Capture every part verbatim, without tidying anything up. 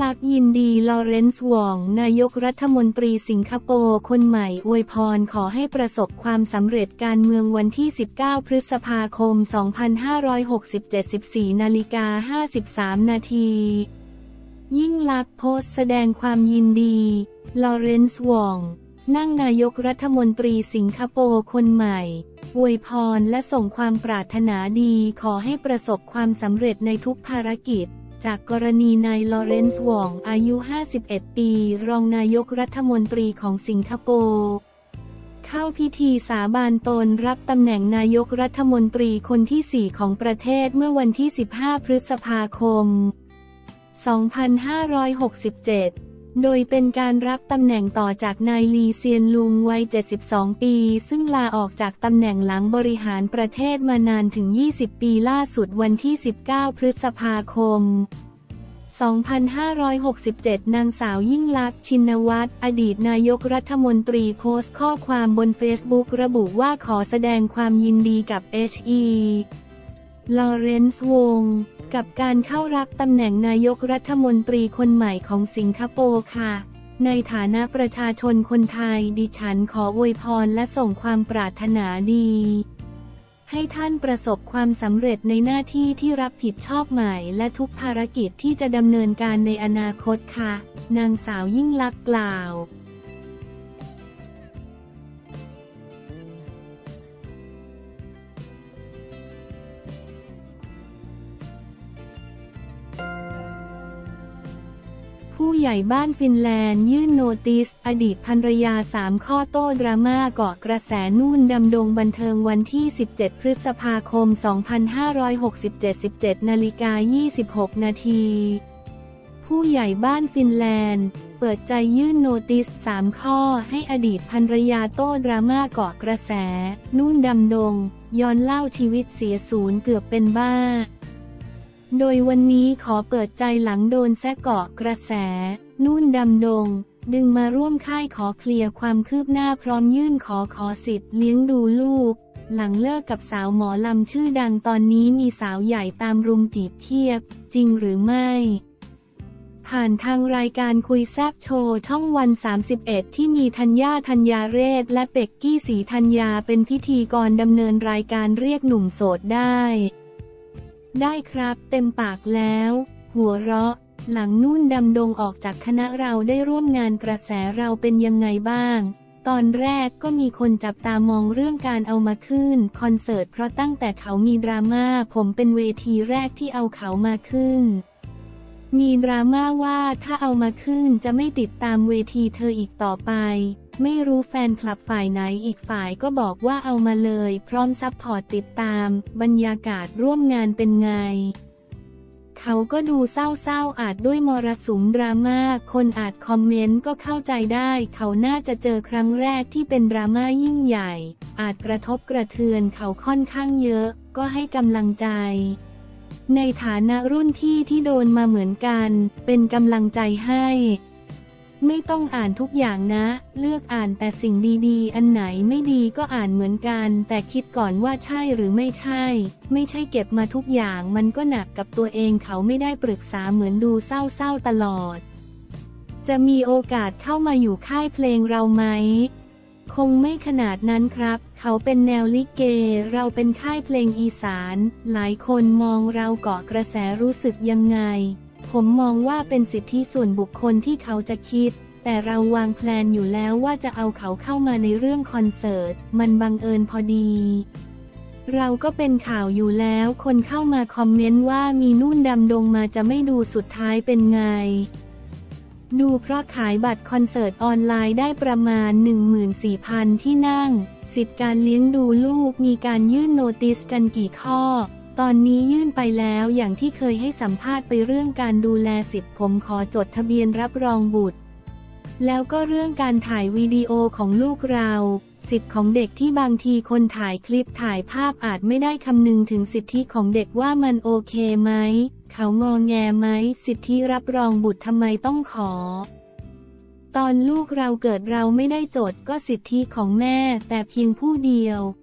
ลักษณ์ยินดีลอเรนซ์หว่องนายกรัฐมนตรีสิงคโปร์คนใหม่อวยพรขอให้ประสบความสำเร็จการเมืองวันที่สิบเก้าพฤษภาคมสองพันห้าร้อยหกสิบเจ็ด สิบสี่นาฬิกาห้าสิบสามนาทียิ่งลักษณ์โพสต์แสดงความยินดีลอเรนซ์หว่องนั่งนายกรัฐมนตรีสิงคโปร์คนใหม่อวยพรและส่งความปรารถนาดีขอให้ประสบความสำเร็จในทุกภารกิจจากกรณีนายลอเรนซ์หว่องอายุห้าสิบเอ็ดปีรองนายกรัฐมนตรีของสิงคโปร์เข้าพิธีสาบานตนรับตำแหน่งนายกรัฐมนตรีคนที่สี่ของประเทศเมื่อวันที่สิบห้าพฤษภาคมสองพันห้าร้อยหกสิบเจ็ดโดยเป็นการรับตำแหน่งต่อจากนายลีเซียนลุงวัยเจ็ดสิบสองปีซึ่งลาออกจากตำแหน่งหลังบริหารประเทศมานานถึงยี่สิบปีล่าสุดวันที่สิบเก้าพฤษภาคมสองพันห้าร้อยหกสิบเจ็ดนางสาวยิ่งลักษณ์ชินวัตรอดีตนายกรัฐมนตรีโพสต์ข้อความบนเฟซบุ๊กระบุว่าขอแสดงความยินดีกับเอชอีลอเรนซ์วงกับการเข้ารับตำแหน่งนายกรัฐมนตรีคนใหม่ของสิงคโปร์ค่ะในฐานะประชาชนคนไทยดิฉันขออวยพรและส่งความปรารถนาดีให้ท่านประสบความสำเร็จในหน้าที่ที่รับผิดชอบใหม่และทุกภารกิจที่จะดำเนินการในอนาคตค่ะนางสาวยิ่งลักษณ์กล่าวผู้ใหญ่บ้านฟินแลนด์ยื่นโนติสอดีตภรรยาสามข้อโต้ดราม่าเกาะกระแสนุ่นดำดงบันเทิงวันที่สิบเจ็ดพฤษภาคมสองพันห้าร้อยหกสิบเจ็ด สิบเจ็ดนาฬิกายี่สิบหกนาทีผู้ใหญ่บ้านฟินแลนด์เปิดใจยื่นโนติสสามข้อให้อดีตภรรยาโต้ดราม่าเกาะกระแสนุ่นดำดงย้อนเล่าชีวิตเสียศูนย์เกือบเป็นบ้าโดยวันนี้ขอเปิดใจหลังโดนแซะเกาะกระแสนุ่นดำดงดึงมาร่วมค่ายขอเคลียร์ความคืบหน้าพร้อมยื่นขอขอสิทธิ์เลี้ยงดูลูกหลังเลิกกับสาวหมอลำชื่อดังตอนนี้มีสาวใหญ่ตามรุมจีบเพียบจริงหรือไม่ผ่านทางรายการคุยแซบโชว์ช่องวันสามสิบเอ็ดที่มีธัญญาธัญญาเรศและเป็กกี้ศรีธัญญาเป็นพิธีกรดำเนินรายการเรียกหนุ่มโสดได้ได้ครับเต็มปากแล้วหัวเราะหลังนุ่นดำดงออกจากคณะเราได้ร่วมงานกระแสเราเป็นยังไงบ้างตอนแรกก็มีคนจับตามองเรื่องการเอามาขึ้นคอนเสิร์ตเพราะตั้งแต่เขามีดราม่าผมเป็นเวทีแรกที่เอาเขามาขึ้นมีดราม่าว่าถ้าเอามาขึ้นจะไม่ติดตามเวทีเธออีกต่อไปไม่รู้แฟนคลับฝ่ายไหนอีกฝ่ายก็บอกว่าเอามาเลยพร้อมซัพพอร์ตติดตามบรรยากาศร่วมงานเป็นไงเขาก็ดูเศร้าๆอาจด้วยมรสุมดราม่าคนอาจคอมเมนต์ก็เข้าใจได้เขาน่าจะเจอครั้งแรกที่เป็นดราม่ายิ่งใหญ่อาจกระทบกระเทือนเขาค่อนข้างเยอะก็ให้กำลังใจในฐานะรุ่นพี่ที่โดนมาเหมือนกันเป็นกำลังใจให้ไม่ต้องอ่านทุกอย่างนะเลือกอ่านแต่สิ่งดีๆอันไหนไม่ดีก็อ่านเหมือนกันแต่คิดก่อนว่าใช่หรือไม่ใช่ไม่ใช่เก็บมาทุกอย่างมันก็หนักกับตัวเองเขาไม่ได้ปรึกษาเหมือนดูเศร้าๆตลอดจะมีโอกาสเข้ามาอยู่ค่ายเพลงเราไหมคงไม่ขนาดนั้นครับเขาเป็นแนวลิเกเราเป็นค่ายเพลงอีสานหลายคนมองเราเกาะกระแสรู้สึกยังไงผมมองว่าเป็นสิทธิส่วนบุคคลที่เขาจะคิดแต่เราวางแพลนอยู่แล้วว่าจะเอาเขาเข้ามาในเรื่องคอนเสิร์ตมันบังเอิญพอดีเราก็เป็นข่าวอยู่แล้วคนเข้ามาคอมเมนต์ว่ามีนุ่นดำดงมาจะไม่ดูสุดท้ายเป็นไงดูเพราะขายบัตรคอนเสิร์ตออนไลน์ได้ประมาณ หนึ่งหมื่นสี่พัน ที่นั่งสิทธิการเลี้ยงดูลูกมีการยื่นโนติสกันกี่ข้อตอนนี้ยื่นไปแล้วอย่างที่เคยให้สัมภาษณ์ไปเรื่องการดูแลสิทธิ์ผมขอจดทะเบียนรับรองบุตรแล้วก็เรื่องการถ่ายวิดีโอของลูกเราสิทธิ์ของเด็กที่บางทีคนถ่ายคลิปถ่ายภาพอาจไม่ได้คำนึงถึงสิทธิของเด็กว่ามันโอเคไหมเขางอแงไหมสิทธิรับรองบุตรทำไมต้องขอตอนลูกเราเกิดเราไม่ได้จดก็สิทธิของแม่แต่เพียงผู้เดียว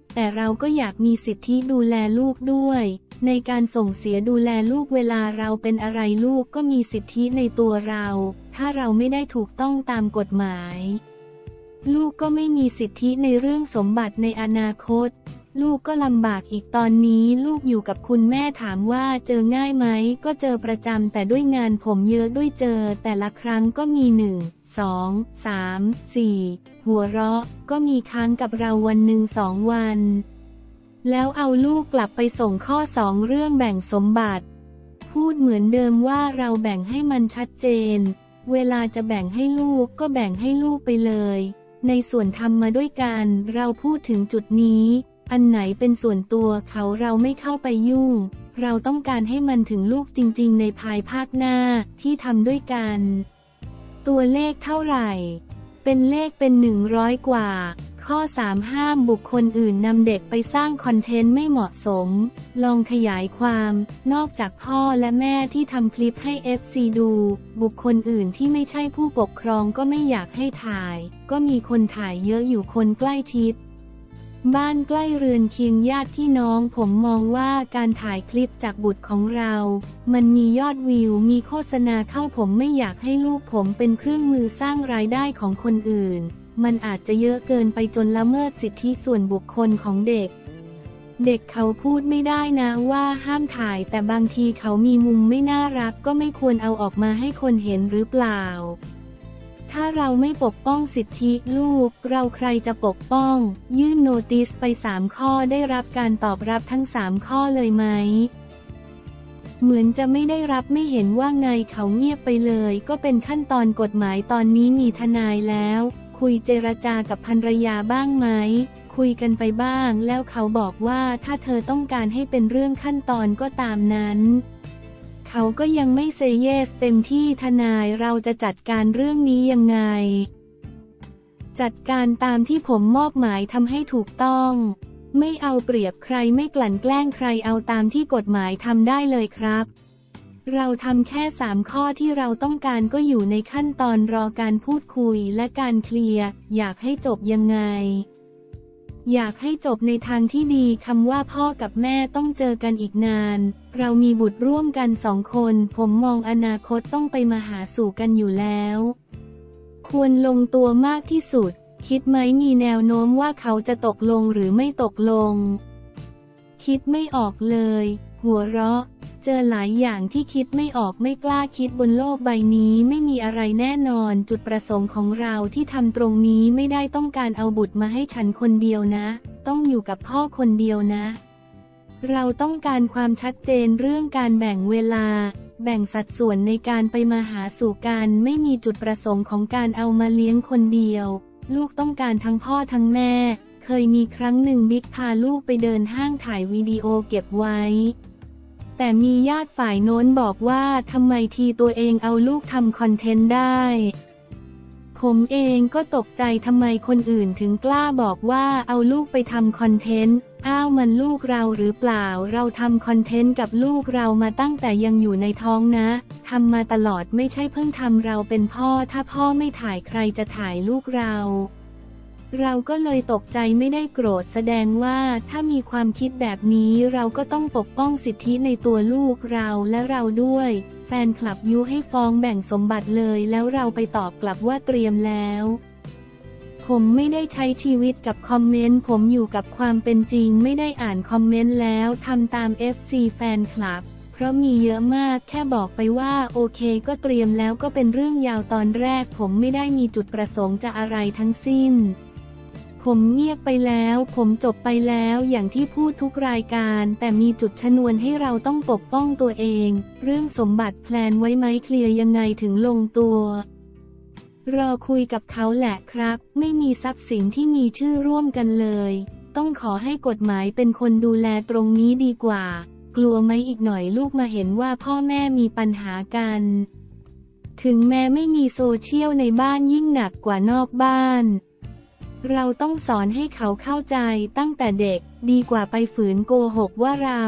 แต่เราก็อยากมีสิทธิดูแลลูกด้วยในการส่งเสียดูแลลูกเวลาเราเป็นอะไรลูกก็มีสิทธิในตัวเราถ้าเราไม่ได้ถูกต้องตามกฎหมายลูกก็ไม่มีสิทธิในเรื่องสมบัติในอนาคตลูกก็ลำบากอีกตอนนี้ลูกอยู่กับคุณแม่ถามว่าเจอง่ายไหมก็เจอประจำแต่ด้วยงานผมเยอะด้วยเจอแต่ละครั้งก็มีหนึ่งสองสามสี่หัวเราะก็มีค้างกับเราวันหนึ่งสองวันแล้วเอาลูกกลับไปส่งข้อสองเรื่องแบ่งสมบัติพูดเหมือนเดิมว่าเราแบ่งให้มันชัดเจนเวลาจะแบ่งให้ลูกก็แบ่งให้ลูกไปเลยในส่วนทำมาด้วยกันเราพูดถึงจุดนี้อันไหนเป็นส่วนตัวเขาเราไม่เข้าไปยุ่งเราต้องการให้มันถึงลูกจริงๆในภายภาคหน้าที่ทำด้วยกันตัวเลขเท่าไหร่เป็นเลขเป็นหนึ่งร้อยกว่าข้อสามห้ามบุคคลอื่นนำเด็กไปสร้างคอนเทนต์ไม่เหมาะสมลองขยายความนอกจากพ่อและแม่ที่ทำคลิปให้ เอฟ ซี ดูบุคคลอื่นที่ไม่ใช่ผู้ปกครองก็ไม่อยากให้ถ่ายก็มีคนถ่ายเยอะอยู่คนใกล้ชิดบ้านใกล้เรือนเคียงญาติพี่น้องผมมองว่าการถ่ายคลิปจากบุตรของเรามันมียอดวิวมีโฆษณาเข้าผมไม่อยากให้ลูกผมเป็นเครื่องมือสร้างรายได้ของคนอื่นมันอาจจะเยอะเกินไปจนละเมิดสิทธิส่วนบุคคลของเด็กเด็กเขาพูดไม่ได้นะว่าห้ามถ่ายแต่บางทีเขามีมุมไม่น่ารักก็ไม่ควรเอาออกมาให้คนเห็นหรือเปล่าถ้าเราไม่ปกป้องสิทธิลูกเราใครจะปกป้องยื่นโนติสไปสามข้อได้รับการตอบรับทั้งสามข้อเลยไหมเหมือนจะไม่ได้รับไม่เห็นว่าไงเขาเงียบไปเลยก็เป็นขั้นตอนกฎหมายตอนนี้มีทนายแล้วคุยเจรจากับภรรยาบ้างไหมคุยกันไปบ้างแล้วเขาบอกว่าถ้าเธอต้องการให้เป็นเรื่องขั้นตอนก็ตามนั้นเขาก็ยังไม่เซเยสเต็มที่ทนายเราจะจัดการเรื่องนี้ยังไงจัดการตามที่ผมมอบหมายทำให้ถูกต้องไม่เอาเปรียบใครไม่กลั่นแกล้งใครเอาตามที่กฎหมายทำได้เลยครับเราทำแค่สามข้อที่เราต้องการก็อยู่ในขั้นตอนรอการพูดคุยและการเคลียร์อยากให้จบยังไงอยากให้จบในทางที่ดีคำว่าพ่อกับแม่ต้องเจอกันอีกนานเรามีบุตรร่วมกันสองคนผมมองอนาคตต้องไปมาหาสู่กันอยู่แล้วควรลงตัวมากที่สุดคิดไหมมีแนวโน้มว่าเขาจะตกลงหรือไม่ตกลงคิดไม่ออกเลยหัวเราะเจอหลายอย่างที่คิดไม่ออกไม่กล้าคิดบนโลกใบนี้ไม่มีอะไรแน่นอนจุดประสงค์ของเราที่ทำตรงนี้ไม่ได้ต้องการเอาบุตรมาให้ฉันคนเดียวนะต้องอยู่กับพ่อคนเดียวนะเราต้องการความชัดเจนเรื่องการแบ่งเวลาแบ่งสัดส่วนในการไปมาหาสู่กันไม่มีจุดประสงค์ของการเอามาเลี้ยงคนเดียวลูกต้องการทั้งพ่อทั้งแม่เคยมีครั้งหนึ่งบิ๊กพาลูกไปเดินห้างถ่ายวิดีโอเก็บไว้แต่มีญาติฝ่ายโน้นบอกว่าทำไมทีตัวเองเอาลูกทำคอนเทนต์ได้ผมเองก็ตกใจทำไมคนอื่นถึงกล้าบอกว่าเอาลูกไปทำคอนเทนต์อ้าวมันลูกเราหรือเปล่าเราทำคอนเทนต์กับลูกเรามาตั้งแต่ยังอยู่ในท้องนะทำมาตลอดไม่ใช่เพิ่งทำเราเป็นพ่อถ้าพ่อไม่ถ่ายใครจะถ่ายลูกเราเราก็เลยตกใจไม่ได้โกรธแสดงว่าถ้ามีความคิดแบบนี้เราก็ต้องปกป้องสิทธิในตัวลูกเราและเราด้วยแฟนคลับยุให้ฟ้องแบ่งสมบัติเลยแล้วเราไปตอบกลับว่าเตรียมแล้วผมไม่ได้ใช้ชีวิตกับคอมเมนต์ผมอยู่กับความเป็นจริงไม่ได้อ่านคอมเมนต์แล้วทำตาม เอฟ ซี แฟนคลับเพราะมีเยอะมากแค่บอกไปว่าโอเคก็เตรียมแล้วก็เป็นเรื่องยาวตอนแรกผมไม่ได้มีจุดประสงค์จะอะไรทั้งสิ้นผมเงียบไปแล้วผมจบไปแล้วอย่างที่พูดทุกรายการแต่มีจุดชนวนให้เราต้องปกป้องตัวเองเรื่องสมบัติแพลนไว้ไหมเคลียร์ยังไงถึงลงตัวรอคุยกับเขาแหละครับไม่มีทรัพย์สินที่มีชื่อร่วมกันเลยต้องขอให้กฎหมายเป็นคนดูแลตรงนี้ดีกว่ากลัวไหมอีกหน่อยลูกมาเห็นว่าพ่อแม่มีปัญหากันถึงแม้ไม่มีโซเชียลในบ้านยิ่งหนักกว่านอกบ้านเราต้องสอนให้เขาเข้าใจตั้งแต่เด็กดีกว่าไปฝืนโกหกว่าเรา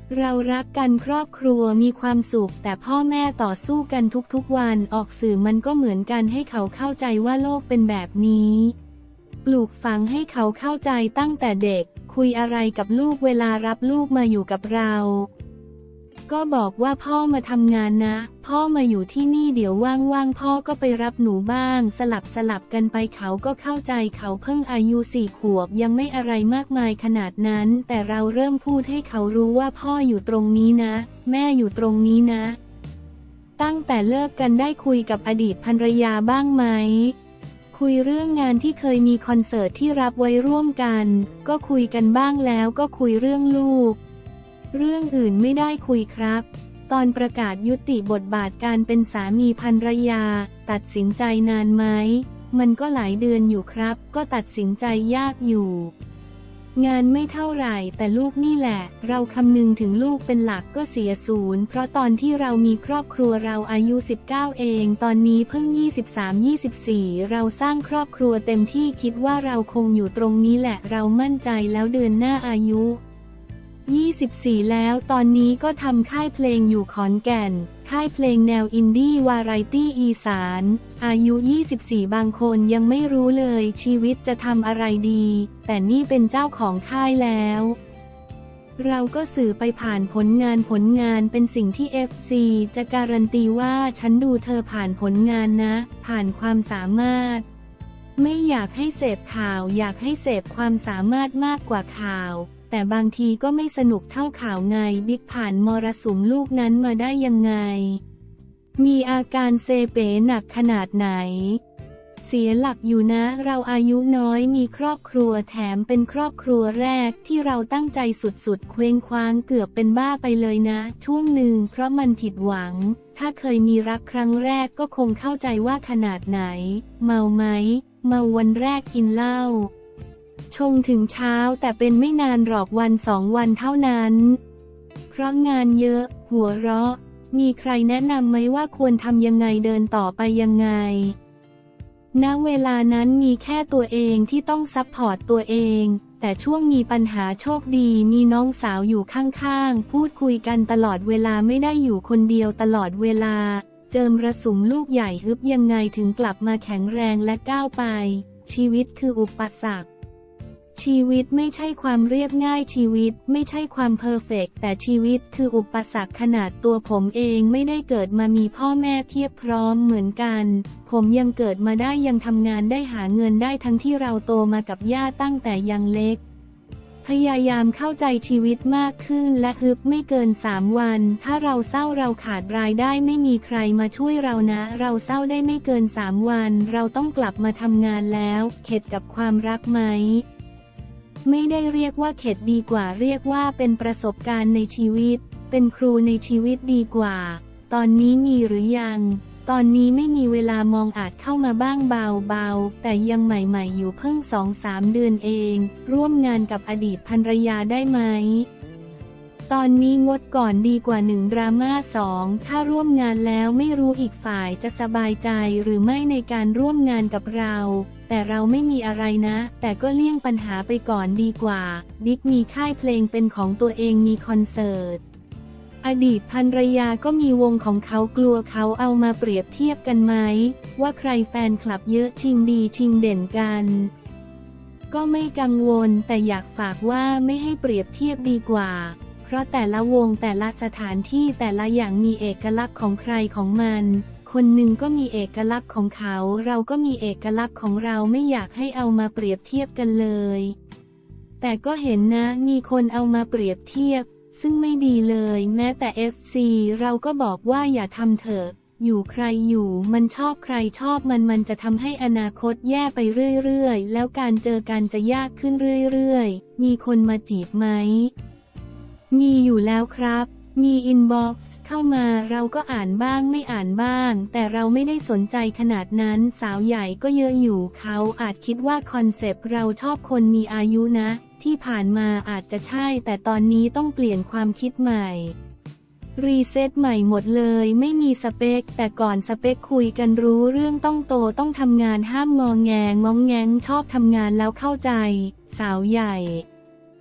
เรารักกันครอบครัวมีความสุขแต่พ่อแม่ต่อสู้กันทุกๆวันออกสื่อมันก็เหมือนกันให้เขาเข้าใจว่าโลกเป็นแบบนี้ปลูกฝังให้เขาเข้าใจตั้งแต่เด็กคุยอะไรกับลูกเวลารับลูกมาอยู่กับเราก็บอกว่าพ่อมาทำงานนะพ่อมาอยู่ที่นี่เดี๋ยวว่างๆพ่อก็ไปรับหนูบ้างสลับสลับกันไปเขาก็เข้าใจเขาเพิ่งอายุสี่ขวบยังไม่อะไรมากมายขนาดนั้นแต่เราเริ่มพูดให้เขารู้ว่าพ่ออยู่ตรงนี้นะแม่อยู่ตรงนี้นะตั้งแต่เลิกกันได้คุยกับอดีตภรรยาบ้างไหมคุยเรื่องงานที่เคยมีคอนเสิร์ตที่รับไว้ร่วมกันก็คุยกันบ้างแล้วก็คุยเรื่องลูกเรื่องอื่นไม่ได้คุยครับตอนประกาศยุติบทบาทการเป็นสามีภรรยาตัดสินใจนานไหมมันก็หลายเดือนอยู่ครับก็ตัดสินใจยากอยู่งานไม่เท่าไหร่แต่ลูกนี่แหละเราคำนึงถึงลูกเป็นหลักก็เสียศูนย์เพราะตอนที่เรามีครอบครัวเราอายุสิบเก้าเองตอนนี้เพิ่งยี่สิบสาม ยี่สิบสี่เราสร้างครอบครัวเต็มที่คิดว่าเราคงอยู่ตรงนี้แหละเรามั่นใจแล้วเดือนหน้าอายุยี่สิบสี่แล้วตอนนี้ก็ทำค่ายเพลงอยู่ขอนแก่นค่ายเพลงแนวอินดี้วาไรตี้อีสานอายุยี่สิบสี่บางคนยังไม่รู้เลยชีวิตจะทำอะไรดีแต่นี่เป็นเจ้าของค่ายแล้วเราก็สื่อไปผ่านผลงานผลงานเป็นสิ่งที่ เอฟ ซี จะการันตีว่าฉันดูเธอผ่านผลงานนะผ่านความสามารถไม่อยากให้เสพข่าวอยากให้เสพความสามารถมากกว่าข่าวแต่บางทีก็ไม่สนุกเท่าข่าวไงบิ๊กผ่านมรสุมลูกนั้นมาได้ยังไงมีอาการเซเป๋หนักขนาดไหนเสียหลักอยู่นะเราอายุน้อยมีครอบครัวแถมเป็นครอบครัวแรกที่เราตั้งใจสุดๆเคว้งคว้างเกือบเป็นบ้าไปเลยนะช่วงหนึ่งเพราะมันผิดหวังถ้าเคยมีรักครั้งแรกก็คงเข้าใจว่าขนาดไหนเมาไหมเมาวันแรกกินเหล้าชงถึงเช้าแต่เป็นไม่นานหรอกวันสองวันเท่านั้นเพราะงานเยอะหัวเราะมีใครแนะนำไหมว่าควรทำยังไงเดินต่อไปยังไงณเวลานั้นมีแค่ตัวเองที่ต้องซัพพอร์ตตัวเองแต่ช่วงมีปัญหาโชคดีมีน้องสาวอยู่ข้างๆพูดคุยกันตลอดเวลาไม่ได้อยู่คนเดียวตลอดเวลาเจอมรสุมลูกใหญ่ฮึบยังไงถึงกลับมาแข็งแรงและก้าวไปชีวิตคืออุปสรรคชีวิตไม่ใช่ความเรียบง่ายชีวิตไม่ใช่ความเพอร์เฟกต์แต่ชีวิตคืออุปสรรคขนาดตัวผมเองไม่ได้เกิดมามีพ่อแม่เพียบพร้อมเหมือนกันผมยังเกิดมาได้ยังทำงานได้หาเงินได้ทั้งที่เราโตมากับย่าตั้งแต่ยังเล็กพยายามเข้าใจชีวิตมากขึ้นและฮึบไม่เกินสามวันถ้าเราเศร้าเราขาดรายได้ไม่มีใครมาช่วยเรานะเราเศร้าได้ไม่เกินสามวันเราต้องกลับมาทำงานแล้วเข็ดกับความรักไหมไม่ได้เรียกว่าเข็ดดีกว่าเรียกว่าเป็นประสบการณ์ในชีวิตเป็นครูในชีวิตดีกว่าตอนนี้มีหรือยังตอนนี้ไม่มีเวลามองอาจเข้ามาบ้างเบาๆแต่ยังใหม่ๆอยู่เพิ่งสองสามเดือนเองร่วมงานกับอดีตภรรยาได้ไหมตอนนี้งดก่อนดีกว่าหนึ่งดราม่าสองถ้าร่วมงานแล้วไม่รู้อีกฝ่ายจะสบายใจหรือไม่ในการร่วมงานกับเราแต่เราไม่มีอะไรนะแต่ก็เลี่ยงปัญหาไปก่อนดีกว่าบิ๊กมีค่ายเพลงเป็นของตัวเองมีคอนเสิร์ตอดีตภรรยาก็มีวงของเขากลัวเขาเอามาเปรียบเทียบกันไหมว่าใครแฟนคลับเยอะชิงดีชิงเด่นกันก็ไม่กังวลแต่อยากฝากว่าไม่ให้เปรียบเทียบดีกว่าเพราะแต่ละวงแต่ละสถานที่แต่ละอย่างมีเอกลักษณ์ของใครของมันคนหนึ่งก็มีเอกลักษณ์ของเขาเราก็มีเอกลักษณ์ของเราไม่อยากให้เอามาเปรียบเทียบกันเลยแต่ก็เห็นนะมีคนเอามาเปรียบเทียบซึ่งไม่ดีเลยแม้แต่ เอฟ ซี เราก็บอกว่าอย่าทำเถอะอยู่ใครอยู่มันชอบใครชอบมันมันจะทำให้อนาคตแย่ไปเรื่อยๆแล้วการเจอกันจะยากขึ้นเรื่อยๆมีคนมาจีบไหมมีอยู่แล้วครับมีอินบ็อกซ์เข้ามาเราก็อ่านบ้างไม่อ่านบ้างแต่เราไม่ได้สนใจขนาดนั้นสาวใหญ่ก็เยอะอยู่เขาอาจคิดว่าคอนเซปต์เราชอบคนมีอายุนะที่ผ่านมาอาจจะใช่แต่ตอนนี้ต้องเปลี่ยนความคิดใหม่รีเซ็ตใหม่หมดเลยไม่มีสเปคแต่ก่อนสเปคคุยกันรู้เรื่องต้องโตต้องทำงานห้ามงอแงงงแงงชอบทำงานแล้วเข้าใจสาวใหญ่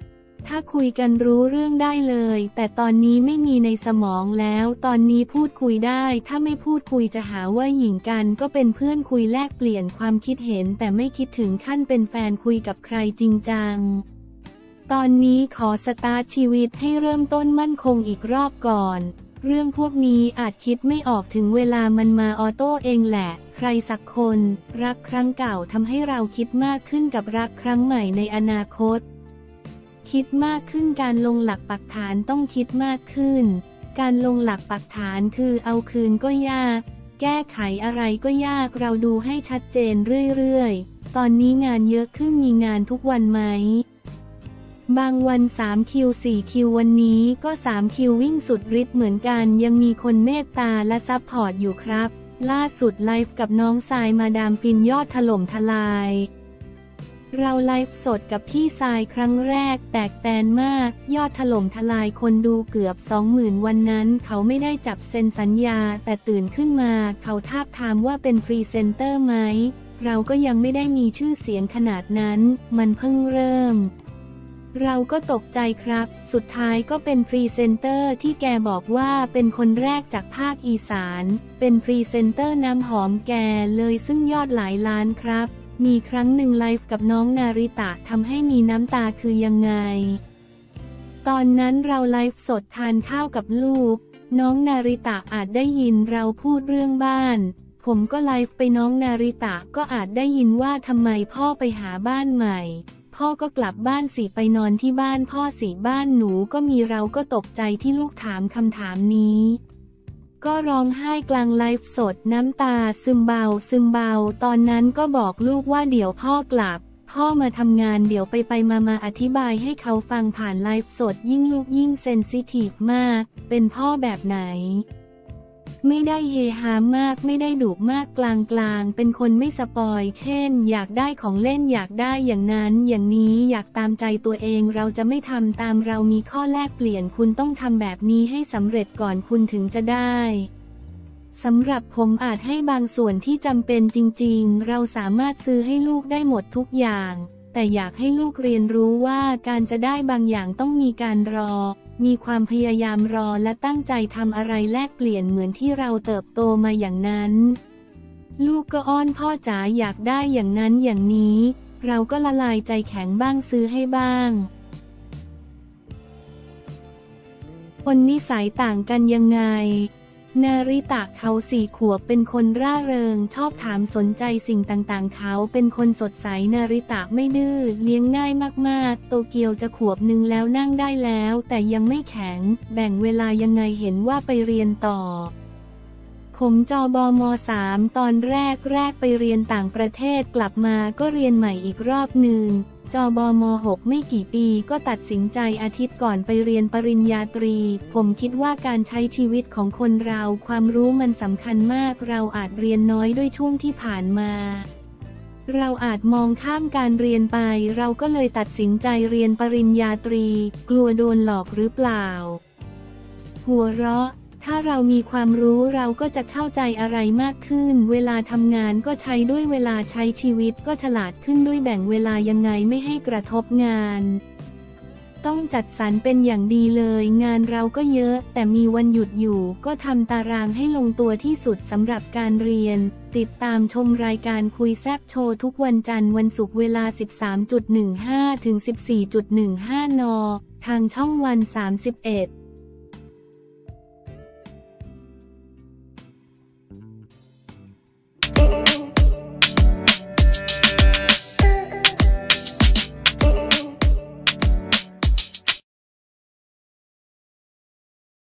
ถ้าคุยกันรู้เรื่องได้เลยแต่ตอนนี้ไม่มีในสมองแล้วตอนนี้พูดคุยได้ถ้าไม่พูดคุยจะหาว่าหยิ่งกันก็เป็นเพื่อนคุยแลกเปลี่ยนความคิดเห็นแต่ไม่คิดถึงขั้นเป็นแฟนคุยกับใครจริงจังตอนนี้ขอสตาร์ทชีวิตให้เริ่มต้นมั่นคงอีกรอบก่อนเรื่องพวกนี้อาจคิดไม่ออกถึงเวลามันมาออโต้เองแหละใครสักคนรักครั้งเก่าทำให้เราคิดมากขึ้นกับรักครั้งใหม่ในอนาคตคิดมากขึ้นการลงหลักปักฐานต้องคิดมากขึ้นการลงหลักปักฐานคือเอาคืนก็ยากแก้ไขอะไรก็ยากเราดูให้ชัดเจนเรื่อยๆตอนนี้งานเยอะขึ้นมีงานทุกวันไหมบางวันสามคิวสี่คิววันนี้ก็สามคิววิ่งสุดฤทธิ์เหมือนกันยังมีคนเมตตาและซัพพอร์ตอยู่ครับล่าสุดไลฟ์กับน้องทรายมาดามฟินยอดถล่มทลายเราไลฟ์สดกับพี่ทรายครั้งแรกแตกแตนมากยอดถล่มทลายคนดูเกือบสองหมื่นวันนั้นเขาไม่ได้จับเซ็นสัญญาแต่ตื่นขึ้นมาเขาทาบทามว่าเป็นพรีเซนเตอร์ไหมเราก็ยังไม่ได้มีชื่อเสียงขนาดนั้นมันเพิ่งเริ่มเราก็ตกใจครับสุดท้ายก็เป็นพรีเซนเตอร์ที่แกบอกว่าเป็นคนแรกจากภาคอีสานเป็นพรีเซนเตอร์น้ำหอมแกเลยซึ่งยอดหลายล้านครับมีครั้งหนึ่งไลฟ์กับน้องนาริตะทำให้มีน้ำตาคือยังไงตอนนั้นเราไลฟ์สดทานข้าวกับลูกน้องนาริตะอาจได้ยินเราพูดเรื่องบ้านผมก็ไลฟ์ไปน้องนาริตะก็อาจได้ยินว่าทำไมพ่อไปหาบ้านใหม่พ่อก็กลับบ้านสิไปนอนที่บ้านพ่อสิบ้านหนูก็มีเราก็ตกใจที่ลูกถามคำถามนี้ก็ร้องไห้กลางไลฟ์สดน้ำตาซึมเบาซึมเบาตอนนั้นก็บอกลูกว่าเดี๋ยวพ่อกลับพ่อมาทำงานเดี๋ยวไปไปมามาอธิบายให้เขาฟังผ่านไลฟ์สดยิ่งลูกยิ่งเซนซิทีฟมากเป็นพ่อแบบไหนไม่ได้เฮฮามากไม่ได้ดุมากกลางกลางเป็นคนไม่สปอยเช่นอยากได้ของเล่นอยากได้อย่างนั้นอย่างนี้อยากตามใจตัวเองเราจะไม่ทำตามเรามีข้อแลกเปลี่ยนคุณต้องทำแบบนี้ให้สำเร็จก่อนคุณถึงจะได้สำหรับผมอาจให้บางส่วนที่จำเป็นจริงๆเราสามารถซื้อให้ลูกได้หมดทุกอย่างแต่อยากให้ลูกเรียนรู้ว่าการจะได้บางอย่างต้องมีการรอมีความพยายามรอและตั้งใจทำอะไรแลกเปลี่ยนเหมือนที่เราเติบโตมาอย่างนั้นลูกก็อ้อนพ่อจ๋าอยากได้อย่างนั้นอย่างนี้เราก็ละลายใจแข็งบ้างซื้อให้บ้างคนนิสัยต่างกันยังไงนาริตะเขาสี่ขวบเป็นคนร่าเริงชอบถามสนใจสิ่งต่างๆเขาเป็นคนสดใสนาริตะไม่ดื้อเลี้ยงง่ายมากๆโตเกียวจะขวบหนึ่งแล้วนั่งได้แล้วแต่ยังไม่แข็งแบ่งเวลายังไงเห็นว่าไปเรียนต่อผมจบม.สาม ตอนแรกแรกไปเรียนต่างประเทศกลับมาก็เรียนใหม่อีกรอบหนึ่งจบม.หก ไม่กี่ปีก็ตัดสินใจอาทิตย์ก่อนไปเรียนปริญญาตรีผมคิดว่าการใช้ชีวิตของคนเราความรู้มันสำคัญมากเราอาจเรียนน้อยด้วยช่วงที่ผ่านมาเราอาจมองข้ามการเรียนไปเราก็เลยตัดสินใจเรียนปริญญาตรีกลัวโดนหลอกหรือเปล่าหัวเราะถ้าเรามีความรู้เราก็จะเข้าใจอะไรมากขึ้นเวลาทำงานก็ใช้ด้วยเวลาใช้ชีวิตก็ฉลาดขึ้นด้วยแบ่งเวลายังไงไม่ให้กระทบงานต้องจัดสรรเป็นอย่างดีเลยงานเราก็เยอะแต่มีวันหยุดอยู่ก็ทำตารางให้ลงตัวที่สุดสำหรับการเรียนติดตามชมรายการคุยแซบโชว์ทุกวันจันทร์วันศุกร์เวลา สิบสามนาฬิกาสิบห้า ถึง สิบสี่นาฬิกาสิบห้า นทางช่องวันสามสิบเอ็ด